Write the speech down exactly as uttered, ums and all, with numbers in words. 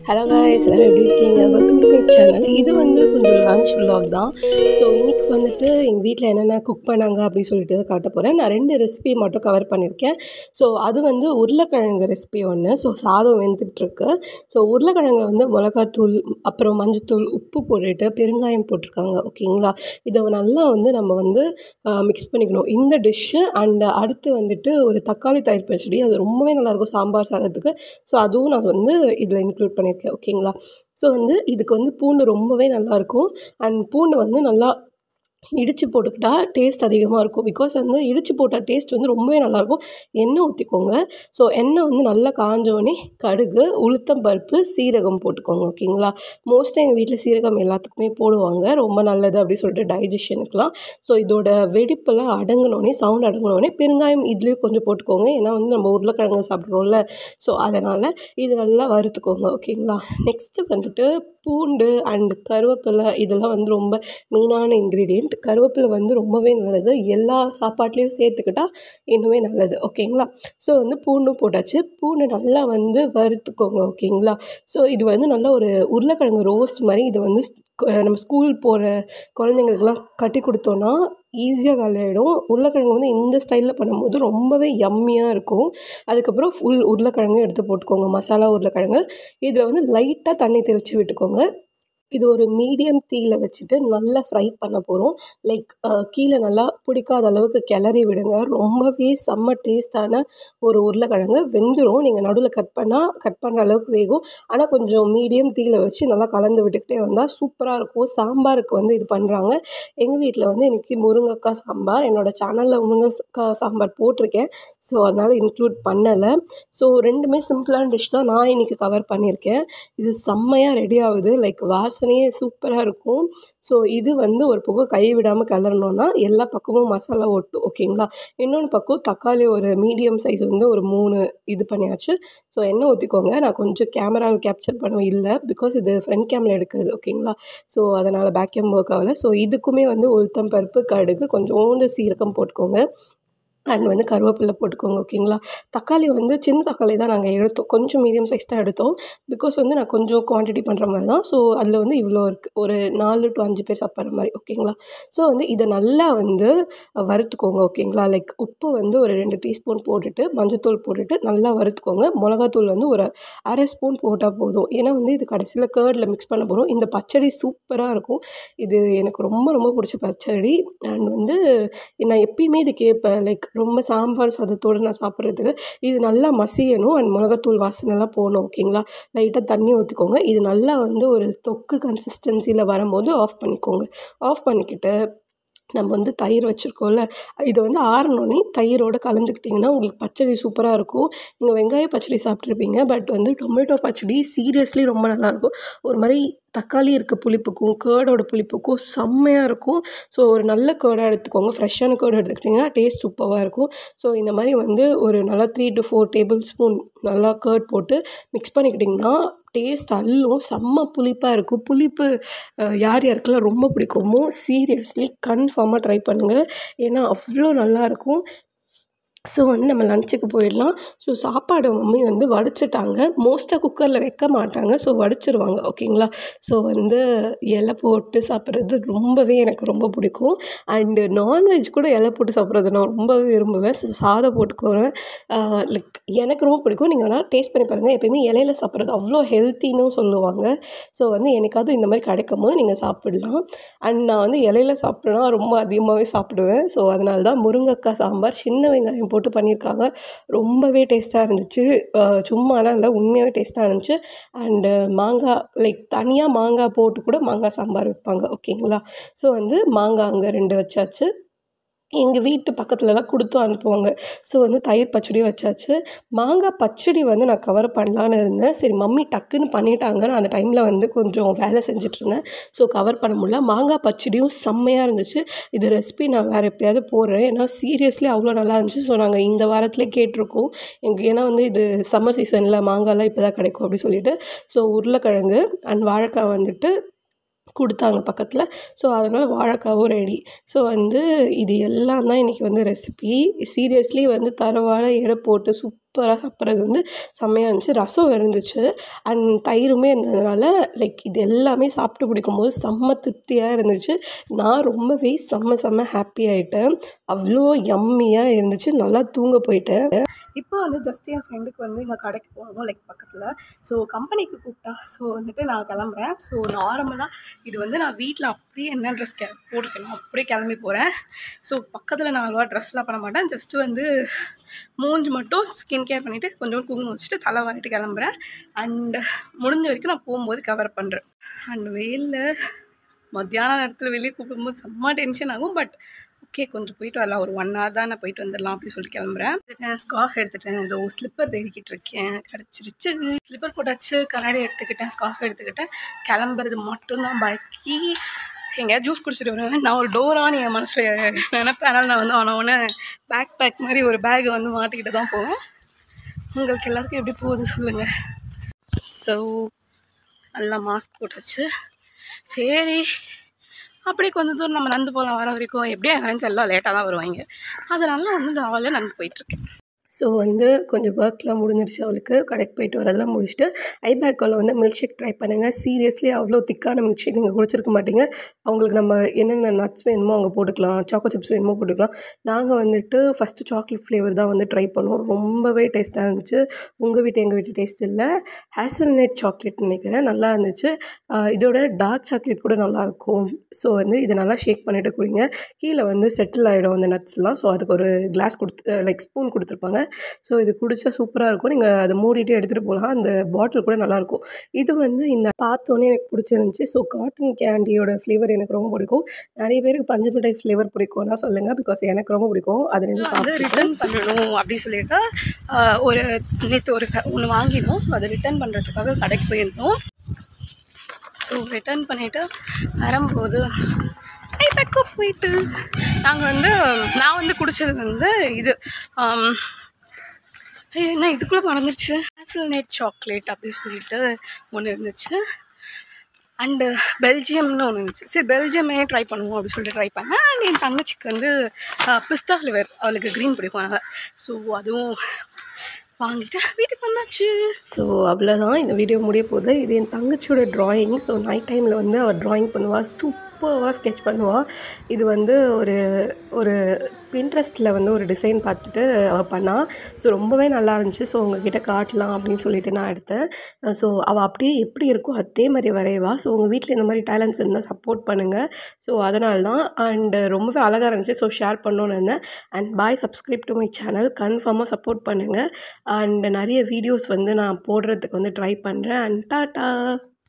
Hello guys, எல்லாரும் எப்படி இருக்கீங்க? Welcome to my channel. இது வந்து கொஞ்சம் லன்ச் vlog தான். ஸோ இன்றைக்கி வந்துட்டு எங்கள் வீட்டில் என்னென்ன குக் பண்ணாங்க அப்படின்னு சொல்லிட்டு காட்ட போகிறேன். நான் ரெண்டு ரெசிபி மட்டும் கவர் பண்ணியிருக்கேன். ஸோ அது வந்து உருளைக்கிழங்கு ரெசிபி ஒன்று. ஸோ சாதம் வெந்துட்டுருக்கு. ஸோ உருளைக்கிழங்கு வந்து மிளகாத்தூள், அப்புறம் மஞ்சத்தூள், உப்பு போட்டுட்டு பெருங்காயம் போட்டிருக்காங்க. ஓகேங்களா? இதை நல்லா வந்து நம்ம வந்து மிக்ஸ் பண்ணிக்கணும் இந்த டிஷ்ஷு. அண்ட் அடுத்து வந்துட்டு ஒரு தக்காளி தயிர் பச்சடி, அது ரொம்பவே நல்லாயிருக்கும் சாம்பார் சாதத்துக்கு. ஸோ அதுவும் நான் வந்து இதில் இன்க்ளூட் பண்ணியிருக்கேன். ஓகேங்களா? ஸோ வந்து இதுக்கு வந்து பூண்டு ரொம்பவே நல்லாயிருக்கும். அண்ட் பூண்டு வந்து நல்லா இடித்து போட்டுக்கிட்டா டேஸ்ட் அதிகமாக இருக்கும். பிகாஸ் வந்து இடித்து போட்ட டேஸ்ட் வந்து ரொம்பவே நல்லாயிருக்கும். எண்ணெய் ஊற்றிக்கோங்க. ஸோ எண்ணெய் வந்து நல்லா காஞ்சோடனே கடுகு, உளுத்தம் பருப்பு, சீரகம் போட்டுக்கோங்க. ஓகேங்களா? மோஸ்ட்டாக எங்கள் வீட்டில் சீரகம் எல்லாத்துக்குமே போடுவாங்க, ரொம்ப நல்லது அப்படின்னு சொல்லிட்டு டைஜஷனுக்குலாம். ஸோ இதோட வெடிப்பெல்லாம் அடங்கினோடனே, சவுண்ட் அடங்கினோடனே பெருங்காயம் இதுலேயும் கொஞ்சம் போட்டுக்கோங்க. ஏன்னா வந்து நம்ம உருளைக்கிழங்கு சாப்பிட்றோம்ல, ஸோ அதனால் இது நல்லா வறுத்துக்கோங்க. ஓகேங்களா? நெக்ஸ்ட்டு வந்துட்டு பூண்டு அண்ட் கருவேப்பிலை, இதெல்லாம் வந்து ரொம்ப மெயினான இன்க்ரீடியன்ட். கருவேப்பிலை வந்து ரொம்பவே நல்லது, எல்லா சாப்பாட்லேயும் சேர்த்துக்கிட்டா இன்னுமே நல்லது. ஓகேங்களா? ஸோ வந்து பூண்டும் போட்டாச்சு. பூண்டு நல்லா வந்து வறுத்துக்கோங்க. ஓகேங்களா? ஸோ இது வந்து நல்லா ஒரு உருளைக்கிழங்கு ரோஸ்ட் மாதிரி. இது வந்து நம்ம ஸ்கூல் போகிற குழந்தைங்களுக்குலாம் கட்டி கொடுத்தோன்னா ஈஸியாக காலியாகிடும். உருளைக்கிழங்கு வந்து இந்த ஸ்டைலில் பண்ணும்போது ரொம்பவே யம்மியாக இருக்கும். அதுக்கப்புறம் ஃபுல் உருளைக்கிழங்கு எடுத்து போட்டுக்கோங்க, மசாலா உருளைக்கிழங்கு. இதில் வந்து லைட்டாக தண்ணி தெளித்து விட்டுக்கோங்க. இது ஒரு மீடியம் தீயில் வச்சுட்டு நல்லா ஃப்ரை பண்ண போகிறோம். லைக் கீழே நல்லா பிடிக்காத அளவுக்கு கிளறி விடுங்க. ரொம்பவே செம்ம டேஸ்ட்டான ஒரு உருளைக்கிழங்கு வெந்துடும். நீங்கள் நடுவில் கட் பண்ணால் கட் பண்ணுற அளவுக்கு வேகும். ஆனால் கொஞ்சம் மீடியம் தீயில் வச்சு நல்லா கலந்து விட்டுக்கிட்டே வந்தால் சூப்பராக இருக்கும். சாம்பாருக்கு வந்து இது பண்ணுறாங்க. எங்கள் வீட்டில் வந்து இன்றைக்கி முருங்கைக்காய் சாம்பார். என்னோடய சேனலில் முருங்கைக்காய் சாம்பார் போட்டிருக்கேன், ஸோ அதனால் இன்க்ளூட் பண்ணலை. ஸோ ரெண்டுமே சிம்பிளான டிஷ் தான் நான் இன்றைக்கி கவர் பண்ணியிருக்கேன். இது செம்மையாக ரெடி ஆகுது. லைக் வாச சூப்பராக இருக்கும். ஸோ இது வந்து ஒரு பக்கம் கை விடாமல் கிளறணுன்னா எல்லா பக்கமும் மசாலா ஒட்டும். ஓகேங்களா? இன்னொன்று பக்கம் தக்காளி ஒரு மீடியம் சைஸ் வந்து ஒரு மூணு இது பண்ணியாச்சு. ஸோ எண்ணெய் ஊற்றிக்கோங்க. நான் கொஞ்சம் கேமராவில் கேப்சர் பண்ண இல்லை, பிகாஸ் இது ஃப்ரண்ட் கேமில் எடுக்கிறது. ஓகேங்களா? ஸோ அதனால் பேக் கேம் ஒர்க் ஆகலை. ஸோ இதுக்குமே வந்து உளுத்தம் பருப்பு, கடுகு, கொஞ்சோண்டு சீரகம் போட்டுக்கோங்க. அண்ட் வந்து கருவேப்பிலை போட்டுக்கோங்க. ஓகேங்களா? தக்காளி வந்து சின்ன தக்காளி தான் நாங்கள் எடுத்தோம், கொஞ்சம் மீடியம் சைஸ் தான் எடுத்தோம். பிகாஸ் வந்து நான் கொஞ்சம் குவான்டிட்டி பண்ணுற மாதிரி தான். ஸோ அதில் வந்து இவ்வளோ இருக்குது, ஒரு நாலு டு அஞ்சு பேர் சாப்பிட்ற மாதிரி. ஓகேங்களா? ஸோ வந்து இதை நல்லா வந்து வறுத்துக்கோங்க. ஓகேங்களா? லைக் உப்பு வந்து ஒரு ரெண்டு டீஸ்பூன் போட்டுட்டு, மஞ்சத்தூள் போட்டுட்டு நல்லா வறுத்துக்கோங்க. மிளகாத்தூள் வந்து ஒரு அரை ஸ்பூன் போட்டால் போதும். ஏன்னா வந்து இது கடைசியில் கேர்டில் மிக்ஸ் பண்ண போகிறோம். இந்த பச்சடி சூப்பராக இருக்கும். இது எனக்கு ரொம்ப ரொம்ப பிடிச்ச பச்சடி. அண்ட் வந்து நான் எப்பயுமே இது கேட்பேன், லைக் ரொம்ப சாம்பார் சாதத்தோடு நான் சாப்பிட்றதுக்கு இது நல்லா மசியணும். அண்ட் மிளகாத்தூள் வாசனைலாம் போகணும். ஓகேங்களா? லைட்டாக தண்ணி ஊற்றிக்கோங்க. இது நல்லா வந்து ஒரு தொக்கு கன்சிஸ்டன்சியில் வரும்போது ஆஃப் பண்ணிக்கோங்க. ஆஃப் பண்ணிக்கிட்டு நம்ம வந்து தயிர் வச்சுருக்கோம்ல, இதை வந்து ஆறினோடனே தயிரோடு கலந்துக்கிட்டிங்கன்னா உங்களுக்கு பச்சடி சூப்பராக இருக்கும். நீங்கள் வெங்காய பச்சடி சாப்பிட்ருப்பீங்க, பட் வந்து டொமேட்டோ பச்சடி சீரியஸ்லி ரொம்ப நல்லாயிருக்கும். ஒரு மாதிரி தக்காளி இருக்க புளிப்புக்கும் கேர்டோட புளிப்புக்கும் செம்மையாக இருக்கும். ஸோ ஒரு நல்ல கேர்டாக எடுத்துக்கோங்க. ஃப்ரெஷ்ஷான கேர்டு எடுத்துக்கிட்டிங்கன்னா டேஸ்ட் சூப்பராக இருக்கும். ஸோ இந்த மாதிரி வந்து ஒரு நல்லா three to four tablespoon நல்லா கேர்ட் போட்டு மிக்ஸ் பண்ணிக்கிட்டிங்கன்னா டேஸ்ட் அல்லும். செம்ம புளிப்பாக இருக்கும். புளிப்பு யார் யாருக்கெல்லாம் ரொம்ப பிடிக்குமோ சீரியஸ்லி கன்ஃபார்மாக ட்ரை பண்ணுங்கள். ஏன்னா அவ்வளோ நல்லாயிருக்கும். ஸோ வந்து நம்ம லஞ்சுக்கு போயிடலாம். ஸோ சாப்பாடு மம்மி வந்து வடிச்சிட்டாங்க. மோஸ்ட்டாக குக்கரில் வைக்க மாட்டாங்க, ஸோ வடிச்சிருவாங்க. ஓகேங்களா? ஸோ வந்து இலை போட்டு சாப்பிட்றது ரொம்பவே எனக்கு ரொம்ப பிடிக்கும். அண்டு நான்வெஜ் கூட இலை போட்டு சாப்பிட்றது நான் ரொம்பவே விரும்புவேன். ஸோ சாதம் போட்டுக்குவேன். லைக் எனக்கு ரொம்ப பிடிக்கும். நீங்கள் வேணால் டேஸ்ட் பண்ணி பாருங்கள். எப்பயுமே இலையில சாப்பிட்றது அவ்வளோ ஹெல்த்தின்னு சொல்லுவாங்க. ஸோ வந்து எனக்காவது இந்த மாதிரி கிடைக்கும் போது நீங்கள் சாப்பிடலாம். அண்ட் நான் வந்து இலையில சாப்பிட்னா ரொம்ப அதிகமாகவே சாப்பிடுவேன். ஸோ அதனால தான் முருங்கைக்காய் சாம்பார் சின்ன வெங்காயம் போட்டு பண்ணியிருக்காங்க. ரொம்பவே டேஸ்ட்டாக இருந்துச்சு. சும்மாலாம் இல்லை, உண்மையாகவே டேஸ்ட்டாக இருந்துச்சு. அண்டு மாங்காய், லைக் தனியாக மாங்காய் போட்டு கூட மாங்காய் சாம்பார் வைப்பாங்க. ஓகேங்களா? ஸோ வந்து மாங்காய் அங்கே ரெண்டு வச்சாச்சு. எங்கள் வீட்டு பக்கத்துலலாம் கொடுத்து அனுப்புவாங்க. ஸோ வந்து தயிர் பச்சடியும் வச்சாச்சு. மாங்காய் பச்சடி வந்து நான் கவர் பண்ணலான்னு இருந்தேன். சரி மம்மி டக்குன்னு பண்ணிட்டாங்க, நான் அந்த டைமில் வந்து கொஞ்சம் வேலை செஞ்சிட்ருந்தேன். ஸோ கவர் பண்ண முடியல. மாங்காய் பச்சடியும் செம்மையாக இருந்துச்சு. இது ரெசிபி நான் வேறு எப்போயாவது போடுறேன். ஏன்னா சீரியஸ்லி அவ்வளோ நல்லா இருந்துச்சு. ஸோ நாங்கள் இந்த வாரத்துலேயே கேட்டிருக்கோம் எங்கள், ஏன்னா வந்து இது சம்மர் சீசனில் மாங்காய்லாம் இப்போ தான் கிடைக்கும் அப்படி சொல்லிட்டு. ஸோ உருளைக்கிழங்கு அண்ட் வாழைக்காய் வந்துட்டு கொடுத்தாங்க பக்கத்தில். ஸோ அதனால் வாழைக்காவும் ரெடி. ஸோ வந்து இது எல்லாம் தான் இன்றைக்கி வந்து ரெசிபி. சீரியஸ்லி வந்து தரவாழை எடை போட்டு சூப் சூப்பராக சாப்பிட்றது வந்து செம்மையாக இருந்துச்சு. ரசம் இருந்துச்சு அண்ட் தயிருமே இருந்ததுனால லைக் இது எல்லாமே சாப்பிட்டு பிடிக்கும்போது செம்ம திருப்தியாக இருந்துச்சு. நான் ரொம்பவே செம்ம செம்ம ஹாப்பி ஆகிட்டேன். அவ்வளோ யம்மியாக இருந்துச்சு. நல்லா தூங்க போயிட்டேன். இப்போ வந்து ஜஸ்ட் என் ஃப்ரெண்டுக்கு வந்து இங்கே கடைக்கு போகணும் லைக் பக்கத்தில். ஸோ கம்பெனிக்கு கூப்பிட்டா ஸோ வந்துட்டு நான் கிளம்புறேன். ஸோ நார்மலாக இது வந்து நான் வீட்டில் அப்படியே என்ன ட்ரெஸ் கே போட்டுக்கணும் அப்படியே கிளம்பி போகிறேன். ஸோ பக்கத்தில் நான் அவ்வளோவா ட்ரெஸ்லாம் பண்ண மாட்டேன். ஜஸ்ட்டு வந்து மூஞ்சி மட்டும் ஸ்கின் கேர் பண்ணிவிட்டு கொஞ்சம் குங்குமம் வச்சுட்டு தலை வாரிட்டு கிளம்புறேன். அண்டு முடிஞ்ச வரைக்கும் நான் போகும்போது கவர் பண்ணுறேன். அண்ட் வெயிலில் மத்தியான நேரத்தில் வெளியே கூப்பிடும்போது செம்ம டென்ஷன் ஆகும். பட் ஓகே கொஞ்சம் போயிட்டு வரலாம், ஒரு ஒன் ஹவர் தான் நான் போயிட்டு வந்துடலாம் அப்படின்னு சொல்லிட்டு கிளம்புறேன். ஸ்கார்ஃப் எடுத்துட்டேன். ஏதோ ஸ்லிப்பர் தேடிக்கிட்டு இருக்கேன். கிடச்சிருச்சு. ஸ்லிப்பர் போட்டாச்சு, கண்ணாடி எடுத்துக்கிட்டேன், ஸ்கார்ஃப் எடுத்துக்கிட்டேன். கிளம்புறது மட்டும்தான் பாக்கி. எங்கேயாவது ஜூஸ் குடிச்சிட்டு வருவேன். நான் ஒரு டோரான்னு என் மனசில் நினைப்பேன். அதனால் நான் வந்து அவனவனே பேக் பேக் மாதிரி ஒரு பேக்கை வந்து மாட்டிக்கிட்டு தான் போவேன். உங்களுக்கு எல்லாருக்கும் எப்படி போகுது சொல்லுங்கள். ஸோ நல்லா மாஸ்க் போட்டாச்சு. சரி அப்படியே கொஞ்சம் தூரம் நம்ம நடந்து போகலாம். வர வரைக்கும் எப்படியும் என் ஃப்ரெண்ட்ஸ் எல்லாம் லேட்டாக தான் வருவாங்க. அதனால வந்து ஜாலியாக நடந்து போயிட்டுருக்கேன். ஸோ வந்து கொஞ்சம் ஒர்க்லாம் முடிஞ்சிருச்சு அவளுக்கு. கடைக்கு போயிட்டு வரதெல்லாம் முடிச்சுட்டு ஐபேக்கோவில் வந்து மில்க் ஷேக் ட்ரை பண்ணுங்கள். சீரியஸ்லி அவ்வளோ திக்கான மில்க் ஷேக் நீங்கள் குடிச்சிருக்க மாட்டீங்க. அவங்களுக்கு நம்ம என்னென்ன நட்ஸ் வேணுமோ அவங்க போட்டுக்கலாம், சாக்கோ சிப்ஸ் வேணுமோ போட்டுக்கலாம். நாங்கள் வந்துட்டு ஃபஸ்ட்டு சாக்லேட் ஃப்ளேவர் தான் வந்து ட்ரை பண்ணுவோம். ரொம்பவே டேஸ்ட்டாக இருந்துச்சு. உங்கள் வீட்டு எங்கள் வீட்டு டேஸ்ட் இல்லை, ஹேசல்நட் சாக்லேட் நினைக்கிறேன், நல்லா இருந்துச்சு. இதோட டார்க் சாக்லேட் கூட நல்லாயிருக்கும். ஸோ வந்து இதை நல்லா ஷேக் பண்ணிவிட்டு குடிங்க. கீழே வந்து செட்டில் ஆகிடும் அந்த நட்ஸ்லாம். ஸோ அதுக்கு ஒரு கிளாஸ் கொடுத்து லைக் ஸ்பூன் கொடுத்துருப்பாங்க. ஸோ இது குடித்தா சூப்பராக இருக்கும். நீங்கள் அதை மூடிட்டு எடுத்துகிட்டு போகலாம். அந்த பாட்டில் கூட நல்லாயிருக்கும். இது வந்து இந்த பார்த்தோன்னே எனக்கு பிடிச்சிருந்துச்சி. ஸோ காட்டன் கேண்டியோட ஃப்ளேவர் எனக்கு ரொம்ப பிடிக்கும். நிறைய பேருக்கு பஞ்சு மிட்டாய் ஃப்ளேவர் பிடிக்கும்னா சொல்லுங்கள். பிகாஸ் எனக்கு ரொம்ப பிடிக்கும். அது ரெண்டு சாப்பிட்டு ரிட்டர்ன் பண்ணணும் அப்படின்னு சொல்லிட்டு ஒரு நேற்று ஒரு ஒன்று வாங்கினோம். ஸோ அதை ரிட்டர்ன் பண்ணுறதுக்காக கடைக்கு போயிருந்தோம். ஸோ ரிட்டர்ன் பண்ணிவிட்டு வரும்போது ஐபேக்கோ போயிட்டு நாங்கள் வந்து நான் வந்து குடித்தது வந்து இது என்ன இதுக்குள்ளே மறந்துடுச்சு, ஹேசல்நட் சாக்லேட் அப்படின்னு சொல்லிட்டு ஒன்று இருந்துச்சு. அண்டு பெல்ஜியம்னு ஒன்று இருந்துச்சு. சரி பெல்ஜியமே ட்ரை பண்ணுவோம் அப்படின்னு சொல்லிட்டு ட்ரை பண்ணேன். அண்ட் என் தங்கச்சிக்கு வந்து பிஸ்தா ஃப்ளேவர், அவளுக்கு க்ரீன் பிடிக்கும் அதனால். ஸோ அதுவும் வாங்கிட்டு வீட்டுக்கு வந்தாச்சு. ஸோ அவ்வளோதான், இந்த வீடியோ முடிய போகுது. இது என் தங்கச்சியோட ட்ராயிங். ஸோ நைட் டைமில் வந்து அவள் ட்ராயிங் பண்ணுவாள், சூப்பராக ஸ்கெட்ச் பண்ணுவாள். இது வந்து ஒரு ஒரு பின்ட்ரெஸ்ட்டில் வந்து ஒரு டிசைன் பார்த்துட்டு அவள் பண்ணாள். ஸோ ரொம்பவே நல்லா இருந்துச்சு. ஸோ உங்ககிட்ட காட்டலாம் அப்படின்னு சொல்லிட்டு நான் எடுத்தேன். ஸோ அவள் அப்படியே எப்படி இருக்கோ அதே மாதிரி வரைவா. ஸோ உங்கள் வீட்டில் இந்த மாதிரி டேலண்ட்ஸ் இருந்தால் சப்போர்ட் பண்ணுங்கள். ஸோ அதனால தான். அண்டு ரொம்பவே அழகாக இருந்துச்சு. ஸோ ஷேர் பண்ணணுன்னு இருந்தேன். And bye, subscribe to my channel. கன்ஃபார்மாக சப்போர்ட் பண்ணுங்கள். அண்ட் நிறைய வீடியோஸ் வந்து நான் போடுறதுக்கு வந்து ட்ரை பண்ணுறேன். And tata.